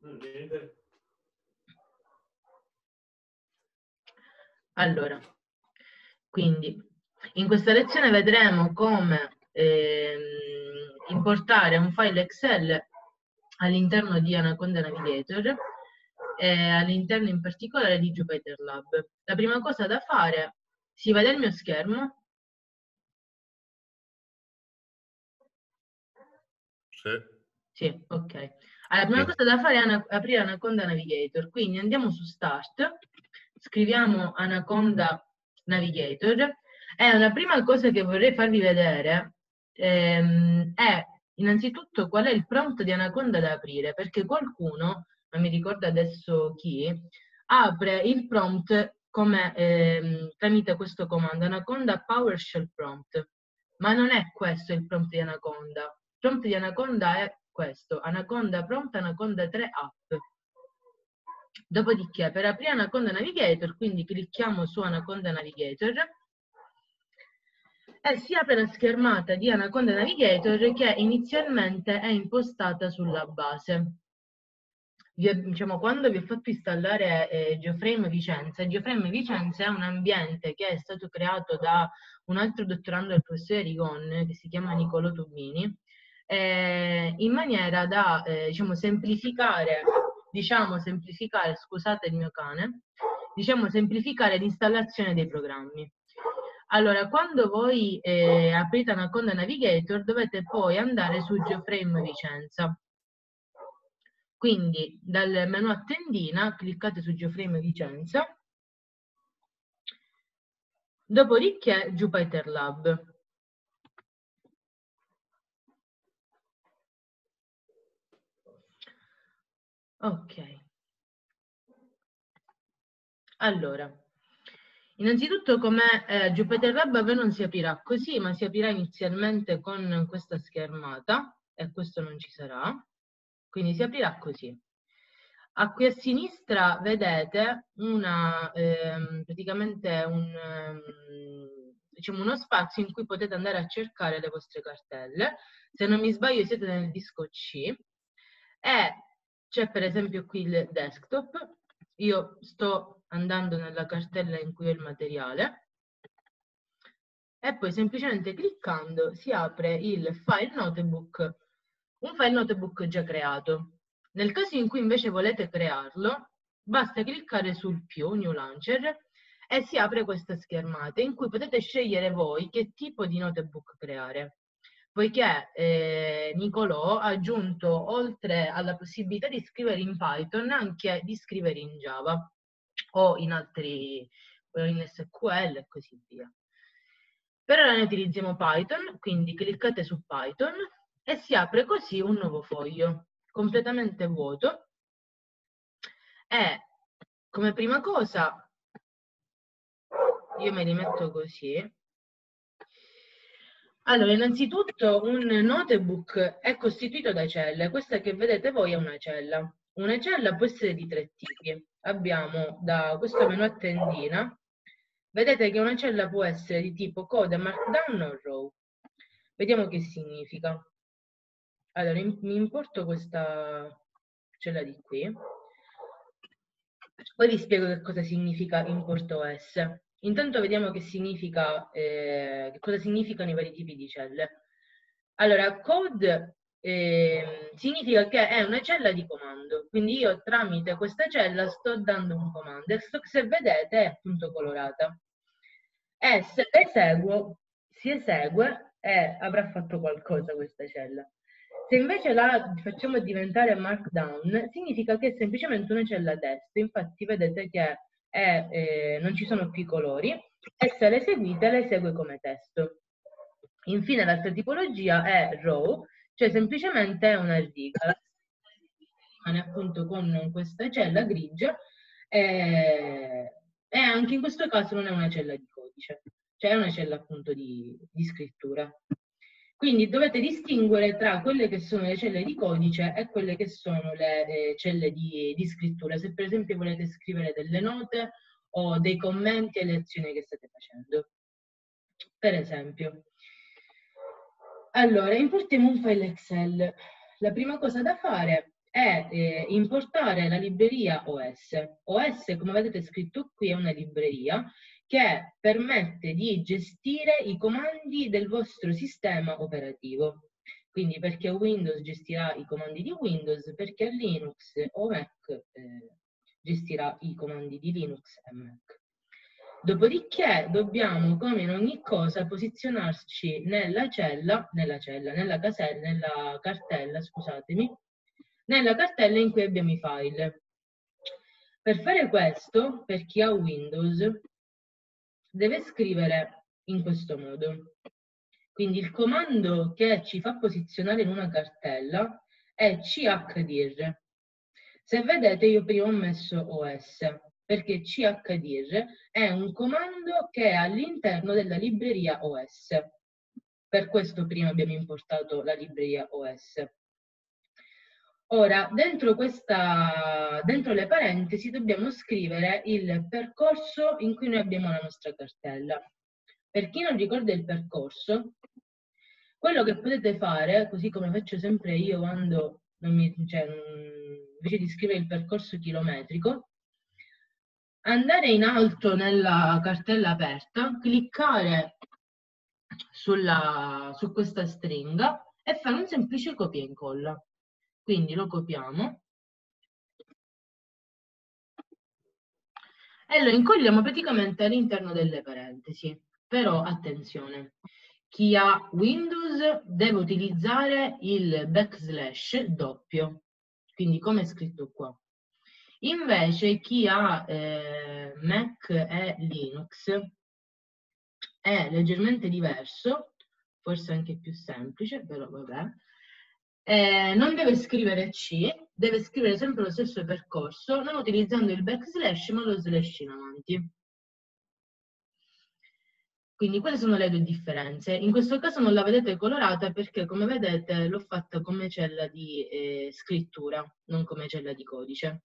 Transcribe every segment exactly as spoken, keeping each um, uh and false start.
Allora, quindi in questa lezione vedremo come ehm, importare un file Excel all'interno di Anaconda Navigator e all'interno in particolare di Jupyter Lab. La prima cosa da fare, si vede il mio schermo? Sì. Sì, ok. Allora, la prima cosa da fare è aprire Anaconda Navigator, quindi andiamo su Start, scriviamo Anaconda Navigator e la prima cosa che vorrei farvi vedere ehm, è innanzitutto qual è il prompt di Anaconda da aprire, perché qualcuno, non mi ricordo adesso chi, apre il prompt come ehm, tramite questo comando Anaconda PowerShell prompt, ma non è questo il prompt di Anaconda. Il prompt di Anaconda è questo, Anaconda prompt Anaconda tre app. Dopodiché per aprire Anaconda Navigator, quindi clicchiamo su Anaconda Navigator e si apre la schermata di Anaconda Navigator che inizialmente è impostata sulla base. Vi, diciamo, quando vi ho fatto installare eh, Geoframe Vicenza, Geoframe Vicenza è un ambiente che è stato creato da un altro dottorando del professore Rigon che si chiama Nicolò Tubini, eh, in maniera da eh, diciamo, semplificare, diciamo, semplificare, scusate il mio cane, diciamo, semplificare l'installazione dei programmi. Allora, quando voi eh, aprite Anaconda Navigator dovete poi andare su Geoframe Vicenza. Quindi dal menu a tendina cliccate su Geoframe Vicenza, dopodiché Jupyter Lab. Ok. Allora, innanzitutto come eh, Jupyter Lab a voi non si aprirà così, ma si aprirà inizialmente con questa schermata e questo non ci sarà, quindi si aprirà così. A qui a sinistra vedete una, ehm, praticamente un, ehm, diciamo uno spazio in cui potete andare a cercare le vostre cartelle. Se non mi sbaglio siete nel disco C e c'è per esempio qui il desktop. Io sto andando nella cartella in cui ho il materiale e poi semplicemente cliccando si apre il file notebook, un file notebook già creato. Nel caso in cui invece volete crearlo, basta cliccare sul più, New Launcher, e si apre questa schermata in cui potete scegliere voi che tipo di notebook creare. Poiché eh, Nicolò ha aggiunto, oltre alla possibilità di scrivere in Python, anche di scrivere in Java o in altri, o in S Q L e così via. Per ora noi utilizziamo Python, quindi cliccate su Python e si apre così un nuovo foglio completamente vuoto e come prima cosa io me li metto così. Allora, innanzitutto un notebook è costituito da celle. Questa che vedete voi è una cella. Una cella può essere di tre tipi. Abbiamo da questo menu a tendina, vedete che una cella può essere di tipo code, markdown o row. Vediamo che significa. Allora, mi importo questa cella di qui. Poi vi spiego che cosa significa importo S. Intanto vediamo che significa, eh, che cosa significano i vari tipi di celle. Allora, code eh, significa che è una cella di comando, quindi io tramite questa cella sto dando un comando e se vedete è appunto colorata. E se eseguo, si esegue e avrà fatto qualcosa questa cella. Se invece la facciamo diventare markdown, significa che è semplicemente una cella testo. Infatti vedete che è, eh, non ci sono più i colori e se le eseguite le esegue come testo. Infine l'altra tipologia è row, cioè semplicemente è una riga. Rimane appunto con questa cella grigia e, e anche in questo caso non è una cella di codice, cioè è una cella appunto di, di scrittura. Quindi dovete distinguere tra quelle che sono le celle di codice e quelle che sono le eh, celle di, di scrittura. Se per esempio volete scrivere delle note o dei commenti alle azioni che state facendo. Per esempio. Allora, importiamo un file Excel. La prima cosa da fare è eh, importare la libreria O S. O S, come vedete scritto qui, è una libreria che permette di gestire i comandi del vostro sistema operativo. Quindi perché Windows gestirà i comandi di Windows, perché Linux o Mac eh, gestirà i comandi di Linux e Mac. Dopodiché dobbiamo, come in ogni cosa, posizionarci nella cella, nella cella, nella casella, nella cartella, scusatemi, nella cartella in cui abbiamo i file. Per fare questo, per chi ha Windows, deve scrivere in questo modo. Quindi il comando che ci fa posizionare in una cartella è chdir. Se vedete io prima ho messo O S, perché chdir è un comando che è all'interno della libreria O S. Per questo prima abbiamo importato la libreria O S. Ora, dentro, questa, dentro le parentesi dobbiamo scrivere il percorso in cui noi abbiamo la nostra cartella. Per chi non ricorda il percorso, quello che potete fare, così come faccio sempre io quando non mi, cioè, invece di scrivere il percorso chilometrico, andare in alto nella cartella aperta, cliccare sulla, su questa stringa e fare un semplice copia e incolla. Quindi lo copiamo e lo incolliamo praticamente all'interno delle parentesi. Però attenzione, chi ha Windows deve utilizzare il backslash doppio, quindi come è scritto qua. Invece chi ha eh, Mac e Linux è leggermente diverso, forse anche più semplice, però vabbè. Eh, non deve scrivere C, deve scrivere sempre lo stesso percorso, non utilizzando il backslash ma lo slash in avanti. Quindi quelle sono le due differenze. In questo caso non la vedete colorata perché, come vedete, l'ho fatta come cella di eh, scrittura, non come cella di codice.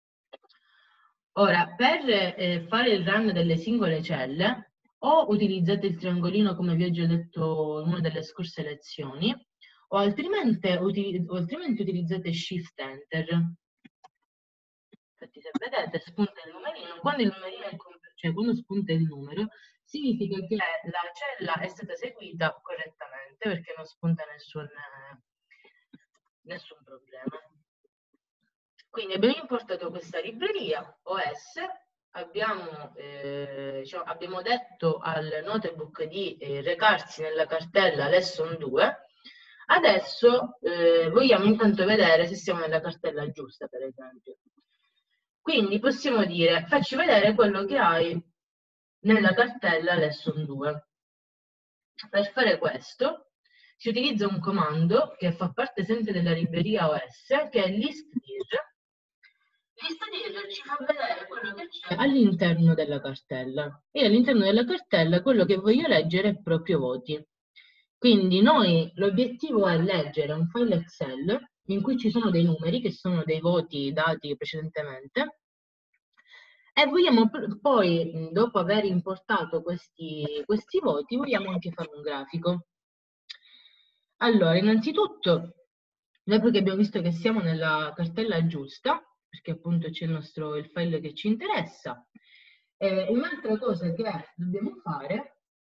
Ora, per eh, fare il run delle singole celle, o utilizzate il triangolino come vi ho già detto in una delle scorse lezioni, o altrimenti, uti o altrimenti utilizzate Shift Enter. Infatti se vedete spunta il numerino, quando il numerino è cioè quando spunta il numero, significa che la cella è stata eseguita correttamente perché non spunta nessun, nessun problema. Quindi abbiamo importato questa libreria O S, abbiamo, eh, diciamo, abbiamo detto al notebook di eh, recarsi nella cartella lesson due. Adesso eh, vogliamo intanto vedere se siamo nella cartella giusta, per esempio. Quindi possiamo dire, facci vedere quello che hai nella cartella lesson due. Per fare questo si utilizza un comando che fa parte sempre della libreria O S, che è listdir. Listdir ci fa vedere quello che c'è all'interno della cartella. E all'interno della cartella quello che voglio leggere è proprio voti. Quindi noi l'obiettivo è leggere un file Excel in cui ci sono dei numeri che sono dei voti dati precedentemente e vogliamo poi, dopo aver importato questi, questi voti, vogliamo anche fare un grafico. Allora, innanzitutto, dopo che abbiamo visto che siamo nella cartella giusta, perché appunto c'è il nostro il file che ci interessa, eh, un'altra cosa che dobbiamo fare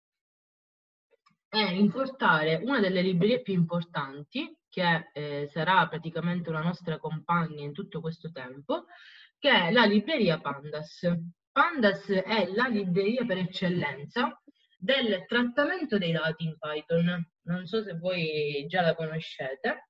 è importare una delle librerie più importanti, che eh, sarà praticamente una nostra compagna in tutto questo tempo, che è la libreria Pandas. Pandas è la libreria per eccellenza del trattamento dei dati in Python. Non so se voi già la conoscete,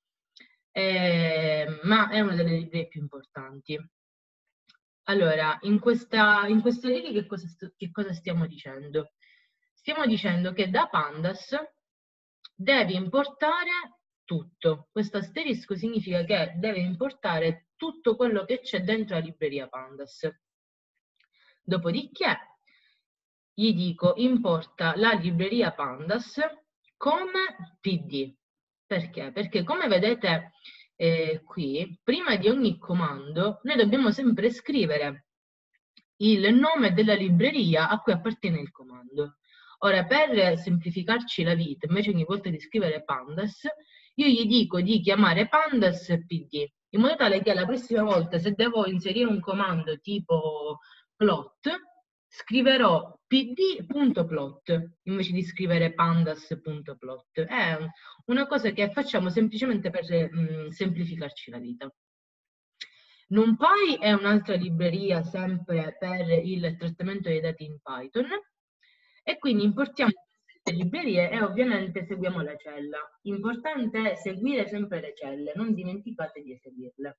eh, ma è una delle librerie più importanti. Allora, in questa, in questa riga che cosa, che cosa stiamo dicendo? Stiamo dicendo che da Pandas devi importare tutto. Questo asterisco significa che deve importare tutto quello che c'è dentro la libreria Pandas. Dopodiché gli dico importa la libreria Pandas come P D. Perché? Perché come vedete eh, qui, prima di ogni comando, noi dobbiamo sempre scrivere il nome della libreria a cui appartiene il comando. Ora, per semplificarci la vita, invece ogni volta di scrivere Pandas, io gli dico di chiamare Pandas P D. in modo tale che la prossima volta, se devo inserire un comando tipo plot, scriverò pd.plot invece di scrivere pandas.plot. È una cosa che facciamo semplicemente per mh, semplificarci la vita. NumPy è un'altra libreria sempre per il trattamento dei dati in Python e quindi importiamo queste librerie e ovviamente seguiamo la cella. Importante è seguire sempre le celle, non dimenticate di eseguirle.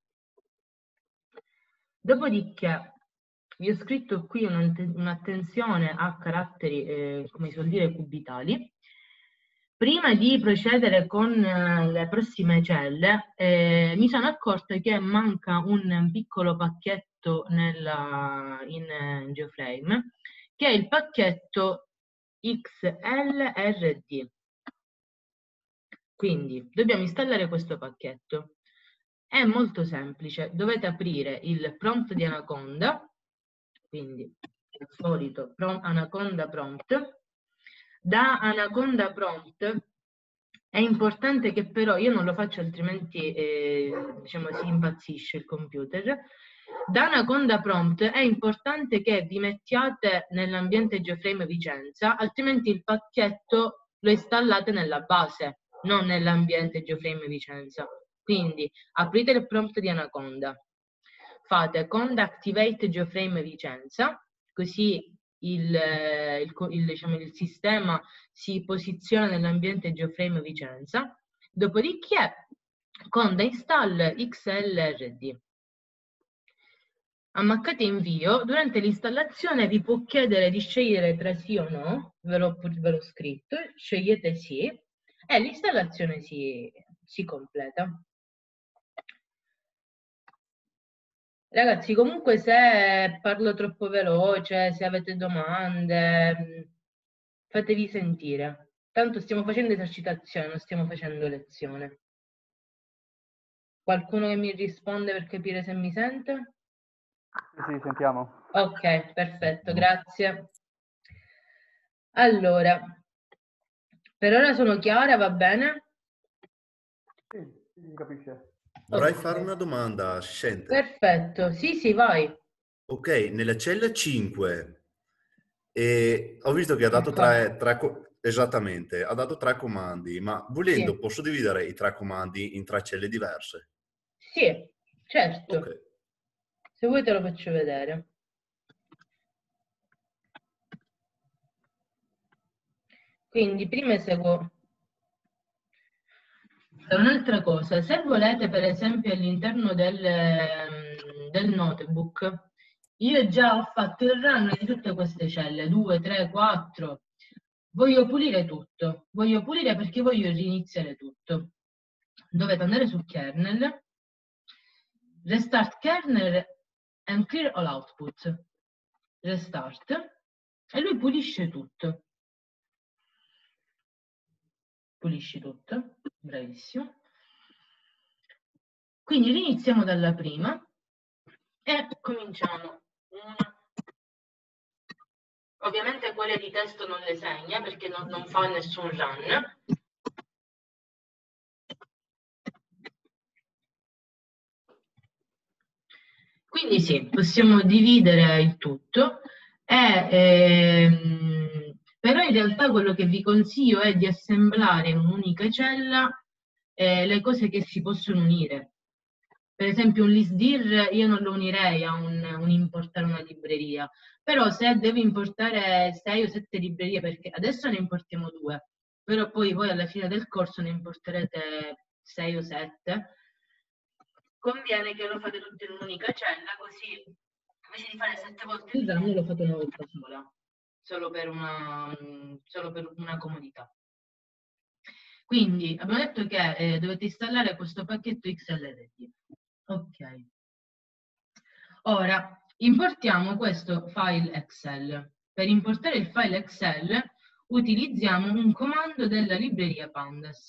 Dopodiché vi ho scritto qui un'attenzione a caratteri, eh, come si suol dire, cubitali. Prima di procedere con eh, le prossime celle, eh, mi sono accorta che manca un piccolo pacchetto nella, in, in GeoFrame, che è il pacchetto X L R D. Quindi dobbiamo installare questo pacchetto. È molto semplice, dovete aprire il prompt di Anaconda, quindi il solito Anaconda prompt. Da Anaconda prompt è importante che però, io non lo faccio altrimenti eh, diciamo, si impazzisce il computer. Da Anaconda prompt è importante che vi mettiate nell'ambiente GeoFrame Vicenza, altrimenti il pacchetto lo installate nella base, non nell'ambiente GeoFrame Vicenza. Quindi aprite il prompt di Anaconda, fate conda activate GeoFrame Vicenza, così il, il, il, diciamo, il sistema si posiziona nell'ambiente GeoFrame Vicenza, dopodiché conda install X L R D. Ammaccate invio, durante l'installazione vi può chiedere di scegliere tra sì o no, ve l'ho scritto, scegliete sì e l'installazione si, si completa. Ragazzi, comunque se parlo troppo veloce, se avete domande, fatevi sentire. Tanto stiamo facendo esercitazione, non stiamo facendo lezione. Qualcuno che mi risponde per capire se mi sente? Sì, sì, sentiamo. Ok, perfetto, grazie. Allora, per ora sono chiara, va bene? Sì, si capisce. Vorrei Okay. fare una domanda, si sente? Perfetto, sì, sì, vai. Ok, nella cella cinque e ho visto che ha dato Ecco. tre, tre co- esattamente, ha dato tre comandi, ma volendo Sì. posso dividere i tre comandi in tre celle diverse? Sì, certo. Ok. Se vuoi te lo faccio vedere. Quindi prima eseguo un'altra cosa. Se volete, per esempio, all'interno del, del notebook, io già ho fatto il run di tutte queste celle, due, tre, quattro. Voglio pulire tutto. Voglio pulire perché voglio riniziare tutto. Dovete andare su kernel, restart kernel and clear all output. Restart e lui pulisce tutto. Pulisci tutto, bravissimo. Quindi riniziamo dalla prima e cominciamo. Una. Ovviamente quelle di testo non le segna perché non, non fa nessun run. Quindi sì, possiamo dividere il tutto, e, ehm, però in realtà quello che vi consiglio è di assemblare in un'unica cella eh, le cose che si possono unire. Per esempio un listdir io non lo unirei a un, un importare una libreria, però se devi importare sei o sette librerie, perché adesso ne importiamo due, però poi voi alla fine del corso ne importerete sei o sette, conviene che lo fate tutto in un'unica cella, così invece di fare sette volte il run lo fate una volta sola, solo per una, solo per una comodità. Quindi abbiamo detto che eh, dovete installare questo pacchetto X L R D. Ok. Ora importiamo questo file Excel. Per importare il file Excel utilizziamo un comando della libreria Pandas.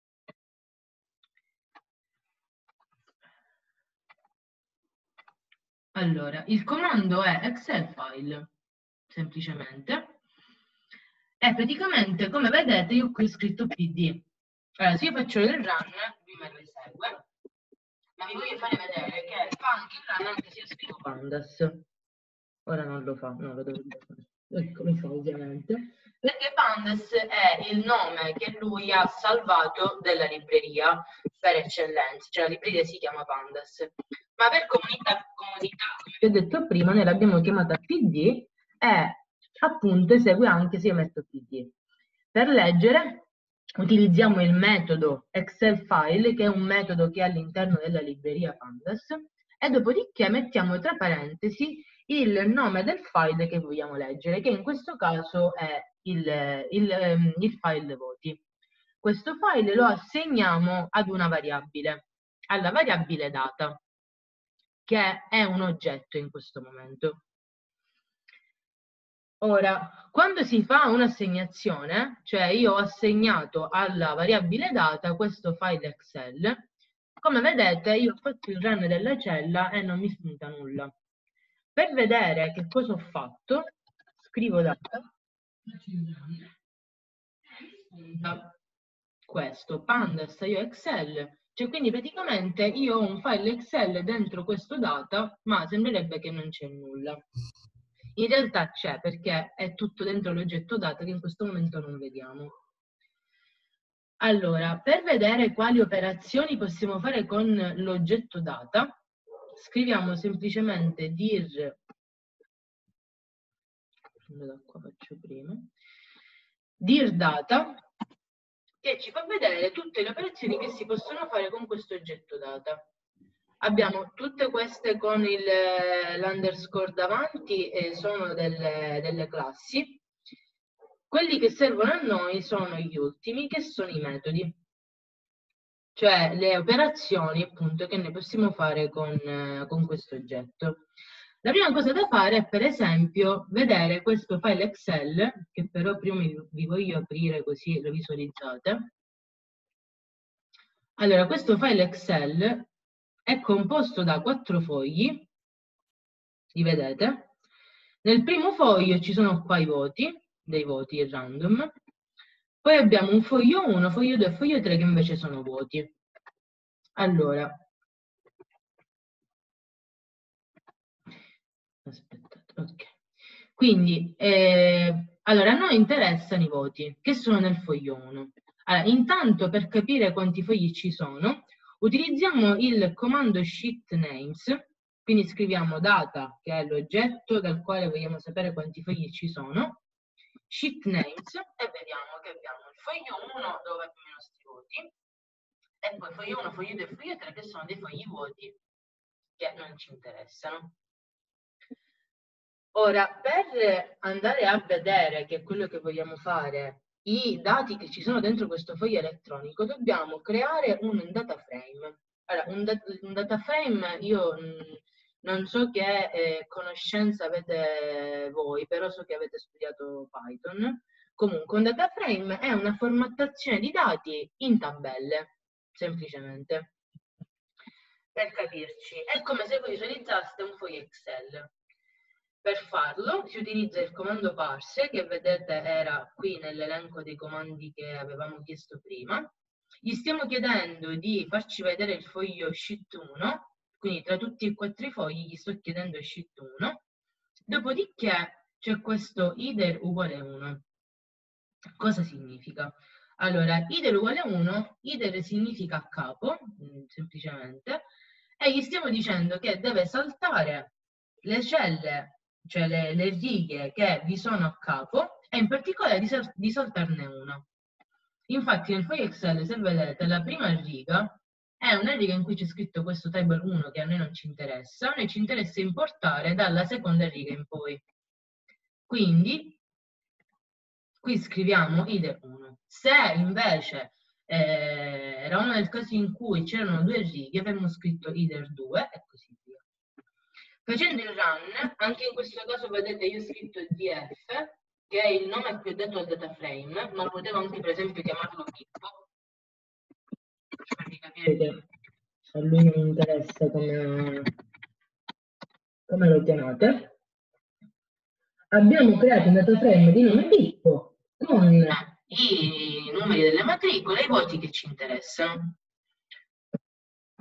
Allora, il comando è Excel file, semplicemente. E praticamente, come vedete, io qui ho scritto P D. Allora, se io faccio il run, lui me lo esegue. ma vi voglio fare vedere che fa anche il run anche se io scrivo pandas. Ora non lo fa, non lo dovrebbe fare. Ecco, lo fa ovviamente. Perché pandas è il nome che lui ha salvato della libreria per eccellenza, cioè la libreria si chiama pandas. Ma per comunità, comodità, come vi ho detto prima, noi l'abbiamo chiamata P D e appunto esegue anche se io metto P D. Per leggere utilizziamo il metodo Excel file, che è un metodo che è all'interno della libreria pandas, e dopodiché mettiamo tra parentesi il nome del file che vogliamo leggere, che in questo caso è il, il, il file voti. Questo file lo assegniamo ad una variabile, alla variabile data, che è un oggetto in questo momento. Ora, quando si fa un'assegnazione, cioè io ho assegnato alla variabile data questo file Excel, come vedete io ho fatto il run della cella e non mi spunta nulla. Per vedere che cosa ho fatto, scrivo data, faccio il run, e mi spunta questo, pandas io Excel, cioè quindi praticamente io ho un file Excel dentro questo data, ma sembrerebbe che non c'è nulla. In realtà c'è, perché è tutto dentro l'oggetto data che in questo momento non vediamo. Allora, per vedere quali operazioni possiamo fare con l'oggetto data, scriviamo semplicemente dir, da qua faccio prima, dir data, che ci fa vedere tutte le operazioni che si possono fare con questo oggetto data. Abbiamo tutte queste con l'underscore davanti e sono delle, delle classi. Quelli che servono a noi sono gli ultimi, che sono i metodi, cioè le operazioni appunto che ne possiamo fare con, con questo oggetto. La prima cosa da fare è per esempio vedere questo file Excel, che però prima vi voglio aprire così lo visualizzate. Allora, questo file Excel è composto da quattro fogli, li vedete? Nel primo foglio ci sono qua i voti, dei voti random, poi abbiamo un foglio uno, foglio due e foglio tre che invece sono voti. Allora, aspettate, ok. Quindi, eh, allora, a noi interessano i voti, che sono nel foglio uno. Allora, intanto, per capire quanti fogli ci sono, utilizziamo il comando sheet names, quindi scriviamo data, che è l'oggetto dal quale vogliamo sapere quanti fogli ci sono, sheet names, e vediamo che abbiamo il foglio uno dove abbiamo i nostri voti, e poi foglio uno, foglio due e foglio tre che sono dei fogli vuoti che non ci interessano. Ora, per andare a vedere che è quello che vogliamo fare, i dati che ci sono dentro questo foglio elettronico, dobbiamo creare un data frame. Allora, un, dat un data frame, io mh, non so che eh, conoscenza avete voi, però so che avete studiato Python. Comunque, un data frame è una formattazione di dati in tabelle, semplicemente. Per capirci, è come se voi visualizzaste un foglio Excel. Per farlo si utilizza il comando parse, che vedete era qui nell'elenco dei comandi che avevamo chiesto prima. Gli stiamo chiedendo di farci vedere il foglio sheet uno, quindi tra tutti e quattro i fogli gli sto chiedendo sheet uno. Dopodiché c'è questo either uguale uno. Cosa significa? Allora, either uguale uno, either significa a capo, semplicemente, e gli stiamo dicendo che deve saltare le celle, cioè le, le righe che vi sono a capo, e in particolare di, sal di saltarne una. Infatti nel foglio Excel, se vedete, la prima riga è una riga in cui c'è scritto questo table uno che a noi non ci interessa, a noi ci interessa importare dalla seconda riga in poi. Quindi qui scriviamo either uno. Se invece eh, era uno del caso in cui c'erano due righe, avremmo scritto either due e così via. Facendo il run, anche in questo caso vedete io ho scritto D F, che è il nome a cui ho dato al data frame, ma potevo anche per esempio chiamarlo Pippo, per farvi capire che a lui non interessa come, come lo chiamate. Abbiamo creato un data frame di nome Pippo con i numeri delle matricole e i voti che ci interessano.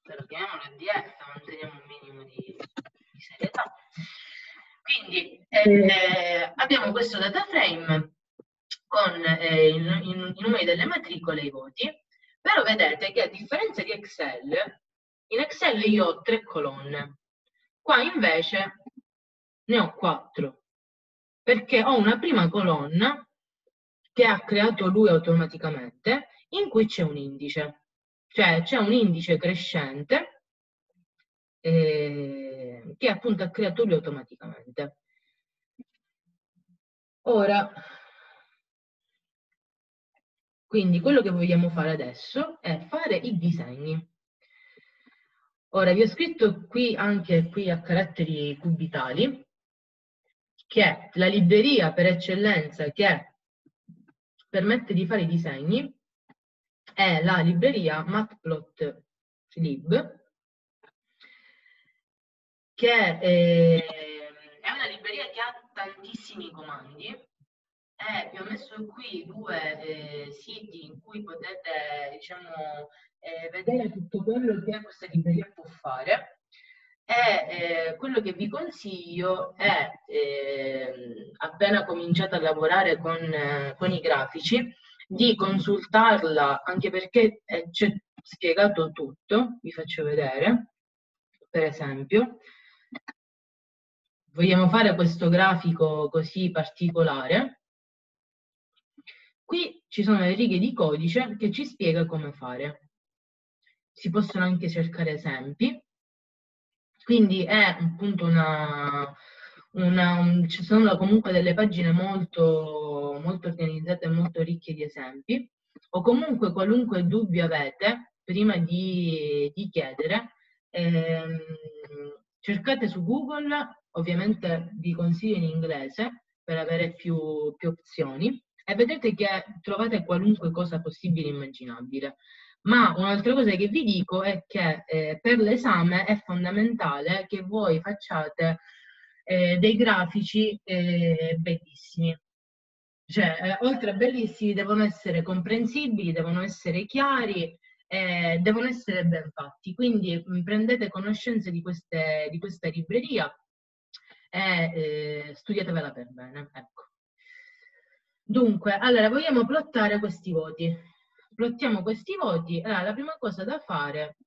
però chiamiamolo D F, manteniamo un minimo di, di serietà. Quindi eh, abbiamo questo data frame con eh, i, i, i numeri delle matricole e i voti, però vedete che a differenza di Excel, in Excel io ho tre colonne, qua invece ne ho quattro, perché ho una prima colonna che ha creato lui automaticamente, in cui c'è un indice, cioè c'è un indice crescente eh, che appunto ha creato lui automaticamente. Ora, quindi quello che vogliamo fare adesso è fare i disegni. Ora, vi ho scritto qui anche qui a caratteri cubitali, che è la libreria per eccellenza che permette di fare i disegni, è la libreria Matplotlib, che è, è una libreria che ha tantissimi comandi. Eh, vi ho messo qui due eh, siti in cui potete, diciamo, eh, vedere tutto quello che questa libreria può fare. E eh, quello che vi consiglio è, eh, appena cominciate a lavorare con, eh, con i grafici, di consultarla, anche perché eh, c'è spiegato tutto. Vi faccio vedere, per esempio. Vogliamo fare questo grafico così particolare. Qui ci sono le righe di codice che ci spiega come fare. Si possono anche cercare esempi. Quindi è appunto una, una un, ci sono comunque delle pagine molto, molto organizzate e molto ricche di esempi. O comunque qualunque dubbio avete, prima di, di chiedere, ehm, cercate su Google, ovviamente vi consiglio in inglese per avere più, più opzioni, e vedete che trovate qualunque cosa possibile e immaginabile. Ma un'altra cosa che vi dico è che eh, per l'esame è fondamentale che voi facciate eh, dei grafici eh, bellissimi. Cioè, eh, oltre a bellissimi, devono essere comprensibili, devono essere chiari, eh, devono essere ben fatti. Quindi mh, prendete conoscenza di, queste, di questa libreria e eh, studiatevela per bene. Ecco. Dunque, allora, vogliamo plottare questi voti. Plottiamo questi voti. Allora, la prima cosa da fare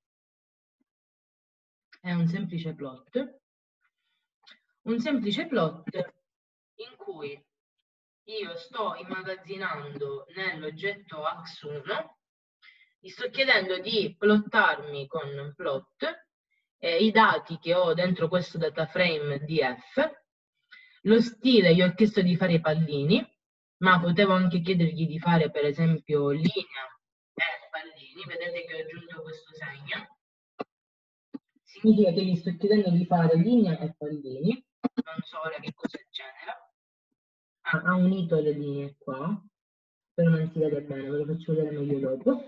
è un semplice plot. Un semplice plot in cui io sto immagazzinando nell'oggetto A X uno, gli sto chiedendo di plottarmi con plot eh, i dati che ho dentro questo data frame D F. Lo stile gli ho chiesto di fare i pallini, ma potevo anche chiedergli di fare per esempio linea e pallini. Vedete che ho aggiunto questo segno. Significa che gli sto chiedendo di fare linea e pallini. Non so ora che cosa genera. Ah, ha unito le linee qua, però non si vede bene, ve lo faccio vedere meglio dopo.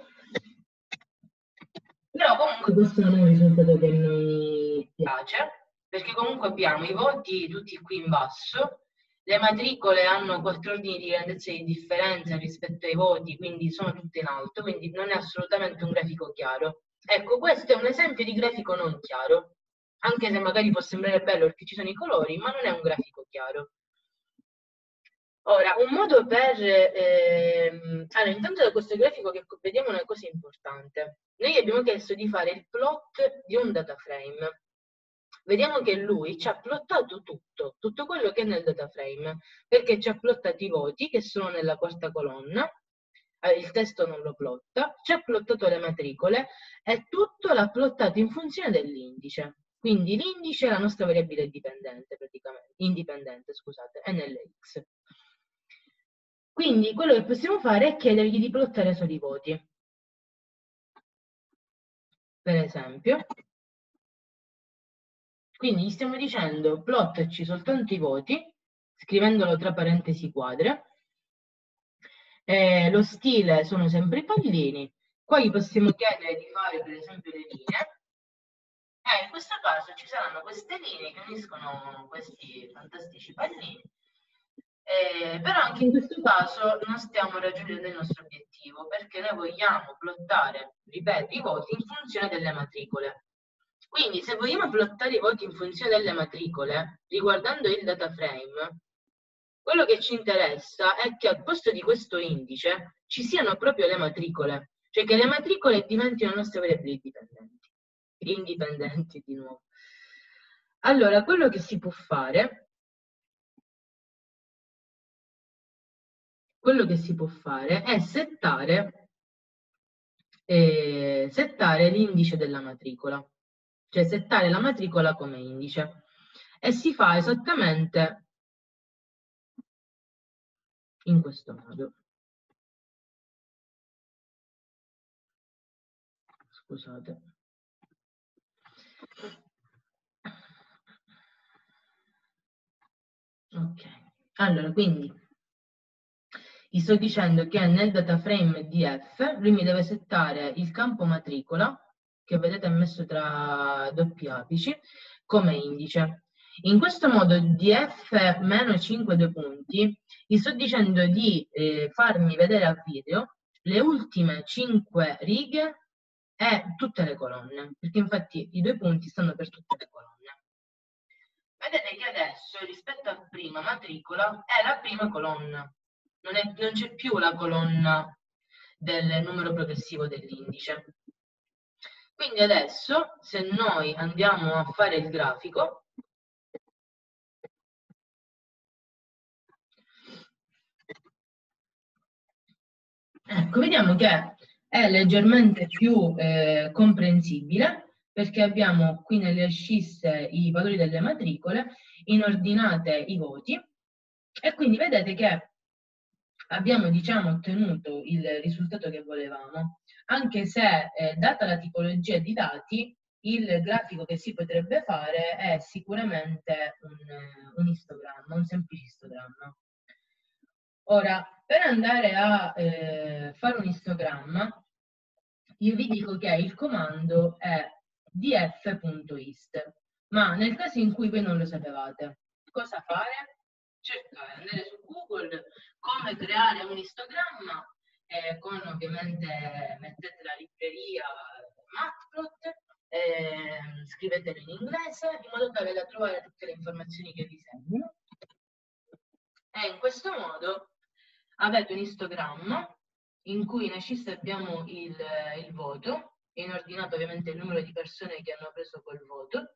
Però comunque questo non è un risultato che mi piace, perché comunque abbiamo i voti tutti qui in basso, le matricole hanno quattro ordini di grandezza di differenza rispetto ai voti, quindi sono tutte in alto, quindi non è assolutamente un grafico chiaro. Ecco, questo è un esempio di grafico non chiaro, anche se magari può sembrare bello perché ci sono i colori, ma non è un grafico chiaro. Ora, un modo per... Ehm, allora, intanto da questo grafico che vediamo una cosa importante. Noi abbiamo chiesto di fare il plot di un data frame. Vediamo che lui ci ha plottato tutto, tutto quello che è nel data frame, perché ci ha plottato i voti che sono nella quarta colonna, eh, il testo non lo plotta, ci ha plottato le matricole e tutto l'ha plottato in funzione dell'indice. Quindi l'indice è la nostra variabile dipendente, praticamente, indipendente, scusate, è nelle X. Quindi quello che possiamo fare è chiedergli di plottare solo i voti. Per esempio, quindi gli stiamo dicendo plottaci soltanto i voti, scrivendolo tra parentesi quadre. Eh, lo stile sono sempre i pallini. Qua gli possiamo chiedere di fare per esempio le linee. Eh, in questo caso ci saranno queste linee che uniscono questi fantastici pallini. Eh, però anche in questo caso non stiamo raggiungendo il nostro obiettivo, perché noi vogliamo plottare, ripeto, i voti in funzione delle matricole. Quindi se vogliamo plottare i voti in funzione delle matricole, riguardando il data frame, quello che ci interessa è che al posto di questo indice ci siano proprio le matricole, cioè che le matricole diventino nostre variabili dipendenti, indipendenti di nuovo. Allora, quello che si può fare, quello che si può fare è settare, eh, settare l'indice della matricola, cioè settare la matricola come indice. E si fa esattamente in questo modo. Scusate. Ok, allora quindi gli sto dicendo che nel data frame D F lui mi deve settare il campo matricola, che vedete messo tra doppi apici, come indice. In questo modo D F meno cinque due punti, gli sto dicendo di eh, farmi vedere a video le ultime cinque righe e tutte le colonne, perché infatti i due punti stanno per tutte le colonne. Vedete che adesso rispetto a prima matricola è la prima colonna, non, è, non c'è più la colonna del numero progressivo dell'indice. Quindi adesso se noi andiamo a fare il grafico, ecco, vediamo che è leggermente più eh, comprensibile, perché abbiamo qui nelle ascisse i valori delle matricole, in ordinate i voti, e quindi vedete che abbiamo, diciamo, ottenuto il risultato che volevamo, anche se, eh, data la tipologia di dati, il grafico che si potrebbe fare è sicuramente un, un istogramma, un semplice istogramma. Ora, per andare a eh, fare un istogramma, io vi dico che il comando è df.ist, ma nel caso in cui voi non lo sapevate, cosa fare? Cercare, andare su Google, come creare un istogramma, eh, con ovviamente mettete la libreria Matplot, eh, scrivetelo in inglese, in modo tale da trovare tutte le informazioni che vi servono. E in questo modo avete un istogramma in cui in ascissa abbiamo il, il voto, in ordinato ovviamente il numero di persone che hanno preso quel voto,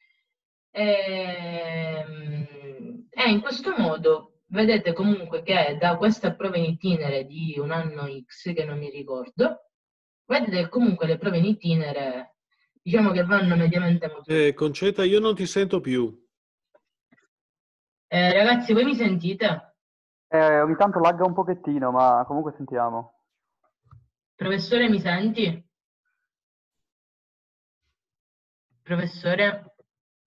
e, e in questo modo vedete comunque che da questa prova in itinere di un anno X, che non mi ricordo, vedete che comunque le prove in itinere diciamo che vanno mediamente molto eh, Concetta, io non ti sento più. Eh, ragazzi, voi mi sentite? Eh, ogni tanto lagga un pochettino, ma comunque sentiamo. Professore, mi senti? Professore?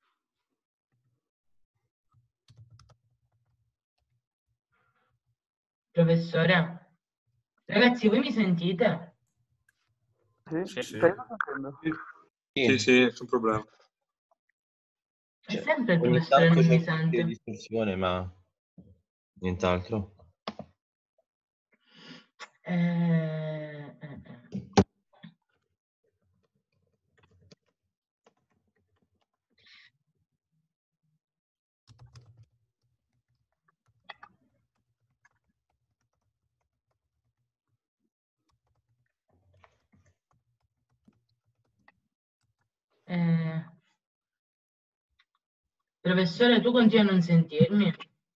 Professore? Ragazzi, voi mi sentite? Sì? Sì, Sì. Stai sentendo? Sì, sì, sì, nessun problema. È Cioè, sempre il ogni professore tanto non c'è mi qualche sente. distorsione, ma nient'altro. Eh, eh, eh. Eh, professore, tu continui a non sentirmi?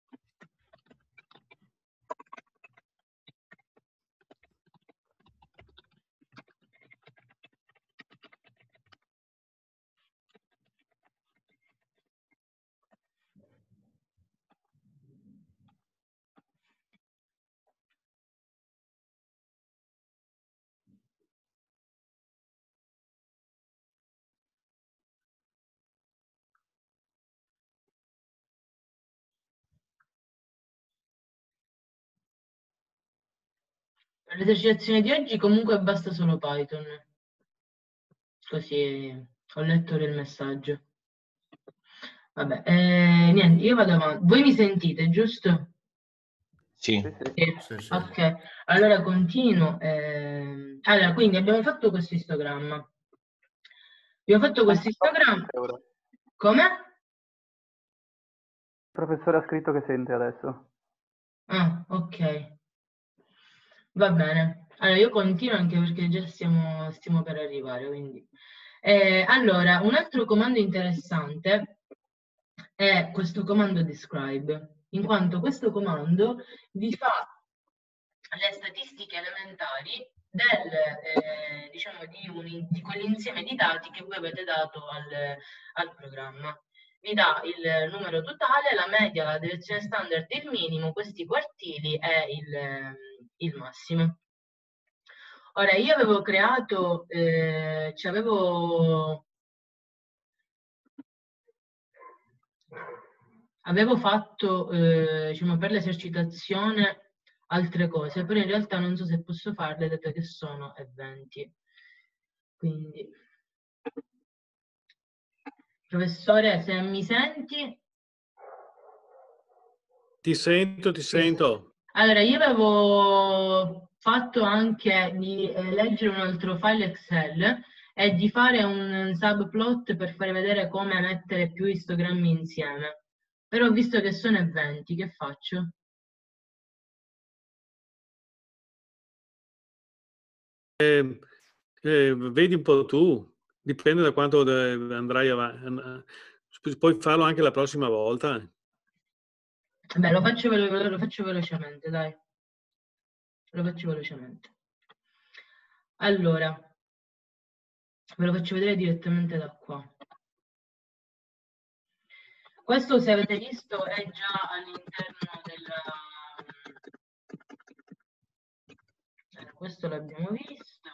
Per l'esercitazione di oggi comunque basta solo Python. Così ho letto il messaggio. Vabbè, eh, niente, io vado avanti. Voi mi sentite, giusto? Sì. Sì, sì. Sì. Sì, sì. Ok, allora continuo. ehm, Allora, quindi abbiamo fatto questo istogramma. Abbiamo fatto questo istogramma. Ora. Come? Il professore ha scritto che sente adesso. Ah, ok. Va bene. Allora, io continuo anche perché già stiamo, stiamo per arrivare, quindi. Eh, allora, un altro comando interessante è questo comando describe, in quanto questo comando vi fa le statistiche elementari del, eh, diciamo, di, un, di quell'insieme di dati che voi avete dato al, al programma. Vi dà il numero totale, la media, la deviazione standard, il minimo, questi quartili e il, il massimo. Ora, io avevo creato, eh, cioè avevo, avevo fatto, eh, diciamo, per l'esercitazione altre cose, però in realtà non so se posso farle dato che sono eventi. Quindi, professore, se mi senti? Ti sento, ti sento. Allora, io avevo fatto anche di eh, leggere un altro file Excel e di fare un subplot per fare vedere come mettere più istogrammi insieme. Però ho visto che sono eventi, che faccio? Eh, eh, vedi un po' tu, dipende da quanto de- andrai avanti. Puoi farlo anche la prossima volta. Beh, lo faccio, velo- lo faccio velocemente, dai. Lo faccio velocemente. Allora, ve lo faccio vedere direttamente da qua. Questo, se avete visto, è già all'interno della... Eh, questo l'abbiamo visto.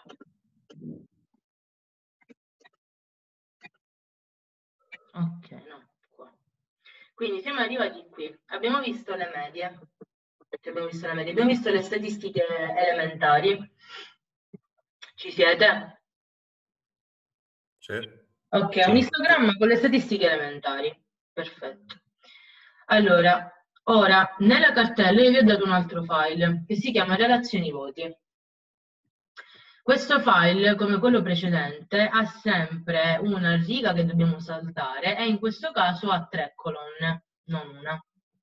Ok, no, qua. Quindi siamo arrivati qui. Abbiamo visto le medie. Abbiamo visto le medie. Abbiamo visto le statistiche elementari. Ci siete? Sì. Ok, Sì. un istogramma con le statistiche elementari. Perfetto. Allora, ora, nella cartella io vi ho dato un altro file che si chiama relazioni voti. Questo file, come quello precedente, ha sempre una riga che dobbiamo saltare e in questo caso ha tre colonne, non una.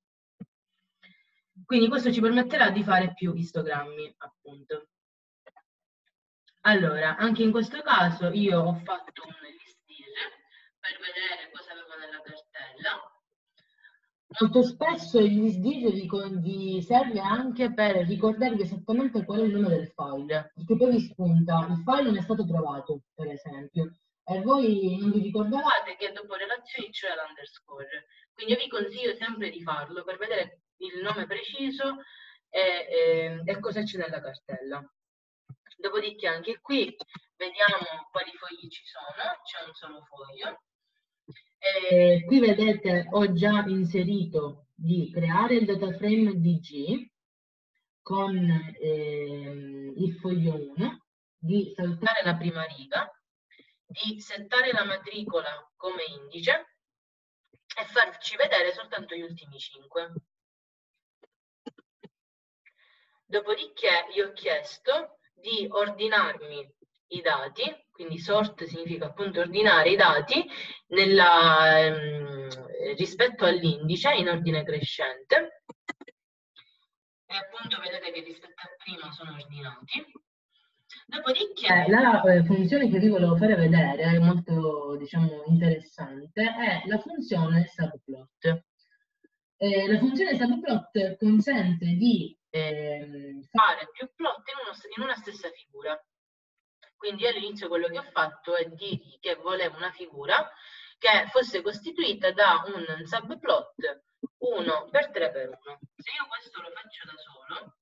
Quindi questo ci permetterà di fare più istogrammi, appunto. Allora, anche in questo caso io ho fatto un listino per vedere cosa avevo nella cartella. Molto spesso il disdito vi, vi serve anche per ricordarvi esattamente qual è il nome del file, perché poi vi spunta, il file non è stato trovato, per esempio, e voi non vi ricordavate che dopo relazioni c'è l'underscore. Quindi io vi consiglio sempre di farlo per vedere il nome preciso e, e, e cosa c'è nella cartella. Dopodiché anche qui vediamo quali fogli ci sono, c'è un solo foglio. Eh, qui vedete ho già inserito di creare il data frame D G con eh, il foglio uno, di saltare la prima riga, di settare la matricola come indice e farci vedere soltanto gli ultimi cinque. Dopodiché gli ho chiesto di ordinarmi i dati, quindi sort significa appunto ordinare i dati nella, ehm, rispetto all'indice in ordine crescente. E appunto vedete che rispetto a prima sono ordinati. Dopodiché la eh, funzione che vi volevo fare vedere, è molto diciamo interessante, è la funzione subplot. Eh, la funzione subplot consente di eh, fare più plot in, uno, in una stessa figura. Quindi all'inizio quello che ho fatto è dirgli che volevo una figura che fosse costituita da un subplot uno per tre per uno. Se io questo lo faccio da solo,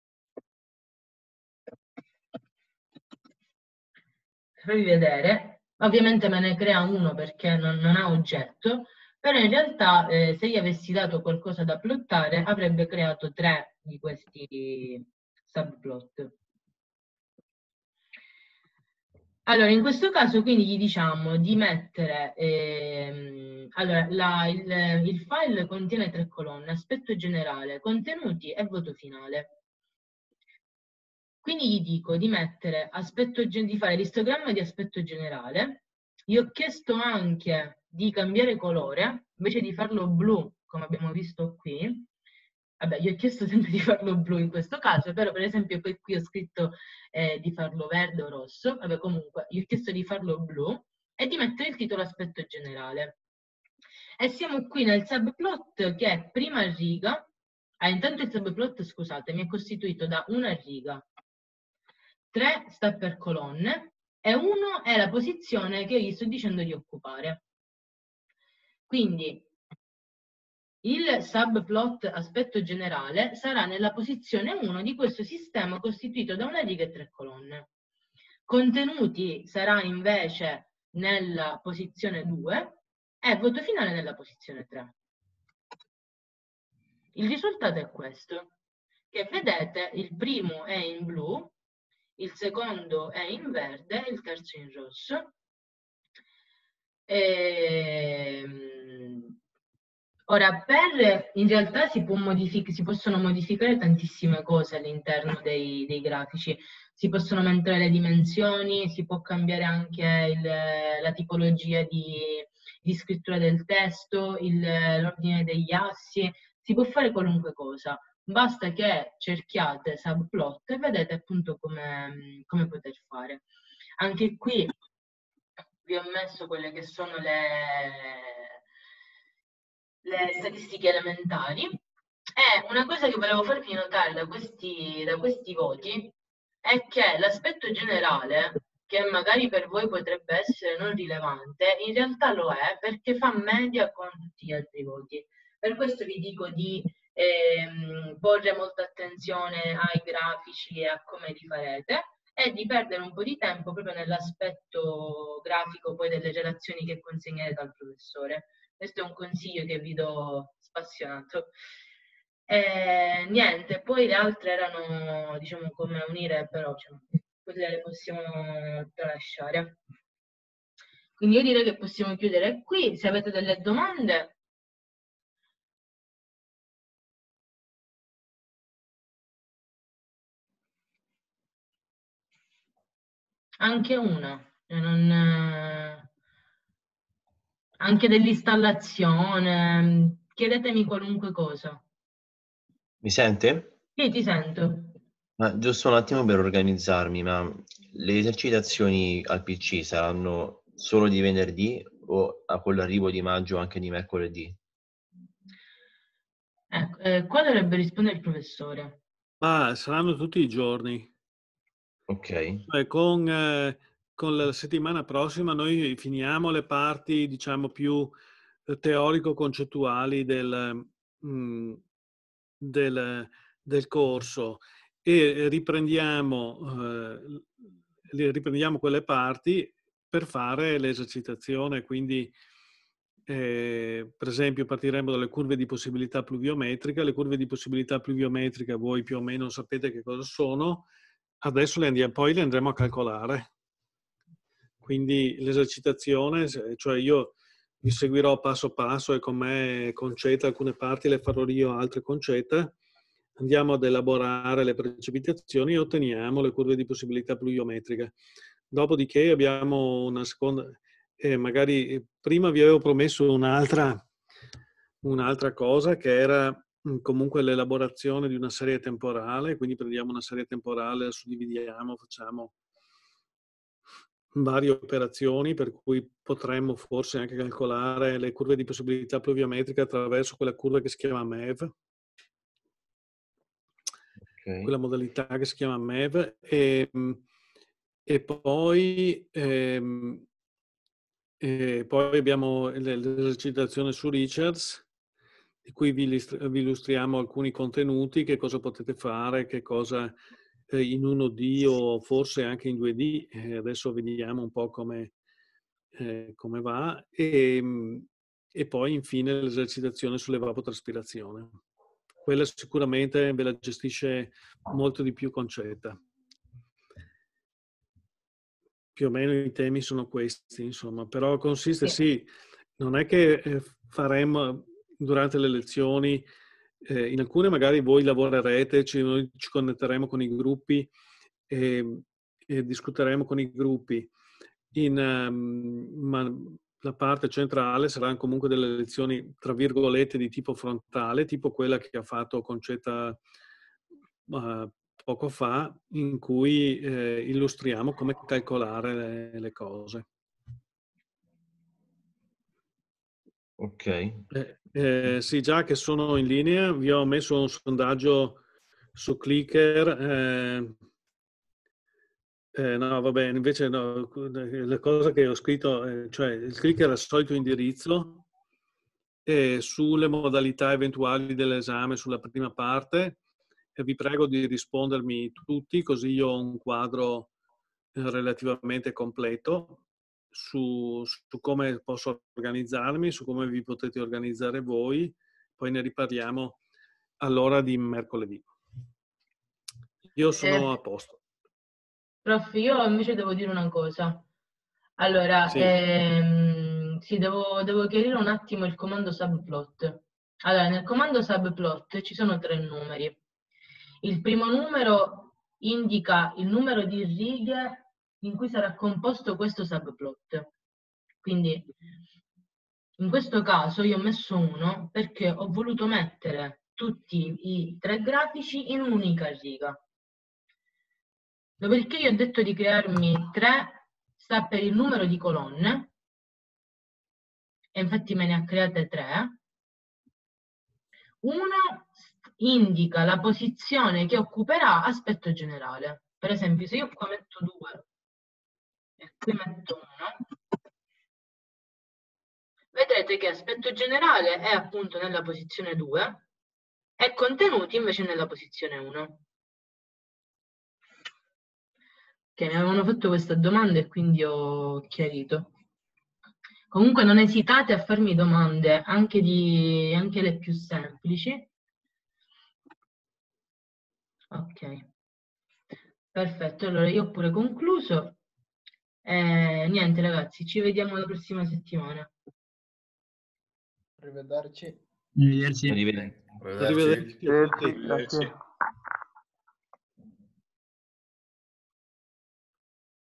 per farvi vedere, ovviamente me ne crea uno perché non, non ha oggetto, però in realtà eh, se gli avessi dato qualcosa da plottare avrebbe creato tre di questi subplot. Allora, in questo caso quindi gli diciamo di mettere, ehm, allora, la- il, il file contiene tre colonne, aspetto generale, contenuti e voto finale. Quindi gli dico di mettere aspetto, gen- di fare l'istogramma di aspetto generale. Gli ho chiesto anche di cambiare colore, invece di farlo blu, come abbiamo visto qui. Vabbè, gli ho chiesto sempre di farlo blu in questo caso, però per esempio poi qui ho scritto eh, di farlo verde o rosso. Vabbè, comunque, gli ho chiesto di farlo blu e di mettere il titolo aspetto generale. E siamo qui nel subplot che è prima riga. Ah, intanto il subplot, scusate, mi è costituito da una riga, tre sta per colonne e uno è la posizione che io gli sto dicendo di occupare. Quindi il subplot aspetto generale sarà nella posizione uno di questo sistema costituito da una riga e tre colonne. Contenuti sarà invece nella posizione due e voto finale nella posizione tre. Il risultato è questo, che vedete il primo è in blu, il secondo è in verde, il terzo in rosso. Ehm, ora, per, in realtà si, può modific- si possono modificare tantissime cose all'interno dei, dei grafici. Si possono aumentare le dimensioni, si può cambiare anche il, la tipologia di, di scrittura del testo, il- l'ordine degli assi, si può fare qualunque cosa. Basta che cerchiate subplot e vedete appunto come, come poter fare. Anche qui vi ho messo quelle che sono le, le statistiche elementari. E una cosa che volevo farvi notare da questi, da questi voti è che l'aspetto generale, che magari per voi potrebbe essere non rilevante, in realtà lo è perché fa media con tutti gli altri voti. Per questo vi dico di ehm, porre molta attenzione ai grafici e a come li farete e di perdere un po' di tempo proprio nell'aspetto grafico poi delle relazioni che consegnerete al professore. Questo è un consiglio che vi do spassionato. E, niente, poi le altre erano, diciamo, come unire, però cioè, quelle le possiamo tralasciare. Quindi io direi che possiamo chiudere qui. Se avete delle domande... Anche una, cioè non, anche dell'installazione, chiedetemi qualunque cosa. Mi sente? Sì, ti sento. Ma giusto un attimo per organizzarmi, ma le esercitazioni al P C saranno solo di venerdì o a con l'arrivo di maggio anche di mercoledì? Ecco, eh, qua dovrebbe rispondere il professore. Ma saranno tutti i giorni. Ok. Cioè, con, eh, con la settimana prossima noi finiamo le parti, diciamo, più eh, teorico-concettuali del, mm, del, del corso e riprendiamo, eh, riprendiamo quelle parti per fare l'esercitazione. Quindi, eh, per esempio, partiremo dalle curve di possibilità pluviometrica. Le curve di possibilità pluviometrica voi più o meno sapete che cosa sono. Adesso le andiamo, poi le andremo a calcolare. Quindi l'esercitazione, cioè io vi seguirò passo passo e con me Concetta, alcune parti le farò io, altre Concetta. Andiamo ad elaborare le precipitazioni e otteniamo le curve di possibilità pluviometrica. Dopodiché abbiamo una seconda, eh, magari prima vi avevo promesso un'altra un'altra cosa che era comunque l'elaborazione di una serie temporale, quindi prendiamo una serie temporale, la suddividiamo, facciamo varie operazioni per cui potremmo forse anche calcolare le curve di possibilità pluviometrica attraverso quella curva che si chiama M E V, Okay. quella modalità che si chiama M E V, e, e poi, ehm, e poi abbiamo l'esercitazione su Richards, di cui vi, vi illustriamo alcuni contenuti, che cosa potete fare, che cosa eh, in uno D o forse anche in due D, eh, adesso vediamo un po' come, eh, come va, e, e poi infine l'esercitazione sull'evapotraspirazione. Quella sicuramente ve la gestisce molto di più Concetta. più o meno i temi sono questi, insomma, però consiste, Sì. sì, non è che eh, faremo durante le lezioni, eh, in alcune magari voi lavorerete, ci, noi ci connetteremo con i gruppi e, e discuteremo con i gruppi, in, um, ma la parte centrale saranno comunque delle lezioni, tra virgolette, di tipo frontale, tipo quella che ha fatto Concetta uh, poco fa, in cui eh, illustriamo come calcolare le, le cose. Ok. Eh, eh, sì, già che sono in linea, vi ho messo un sondaggio su Clicker. Eh, eh, no, va bene, invece no, la cosa che ho scritto, eh, cioè il Clicker è il solito indirizzo e sulle modalità eventuali dell'esame sulla prima parte. E vi prego di rispondermi tutti, così io ho un quadro eh, relativamente completo su, su come posso organizzarmi, su come vi potete organizzare voi. Poi ne riparliamo all'ora di mercoledì. Io sono Eh, a posto. Prof, io invece devo dire una cosa. Allora, Sì. ehm, sì, devo, devo chiarire un attimo il comando subplot. Allora, nel comando subplot ci sono tre numeri. Il primo numero indica il numero di righe in cui sarà composto questo subplot. Quindi, in questo caso io ho messo uno perché ho voluto mettere tutti i tre grafici in un'unica riga. Dopodiché io ho detto di crearmi tre, sta per il numero di colonne, e infatti me ne ha create tre. Uno indica la posizione che occuperà aspetto generale. Per esempio, se io qua metto due e qui metto uno, vedrete che aspetto generale è appunto nella posizione due e contenuti invece nella posizione uno. Che mi avevano fatto questa domanda e quindi ho chiarito. Comunque non esitate a farmi domande, anche, di, anche le più semplici. Ok, perfetto, allora io ho pure concluso. Eh, niente ragazzi, ci vediamo la prossima settimana. Arrivederci. Arrivederci. Arrivederci. Arrivederci. Arrivederci a tutti. Grazie.